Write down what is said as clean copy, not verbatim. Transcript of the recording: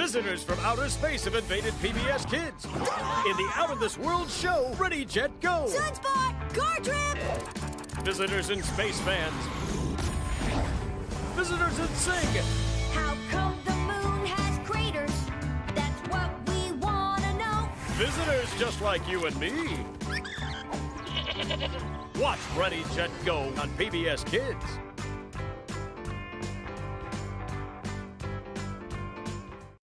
Visitors from outer space have invaded PBS Kids. In the Out of This World show, Ready, Jet, Go! Sunspot! Car trip! Visitors and space fans. Visitors and sing. How come the moon has craters? That's what we want to know. Visitors just like you and me. Watch Ready, Jet, Go on PBS Kids.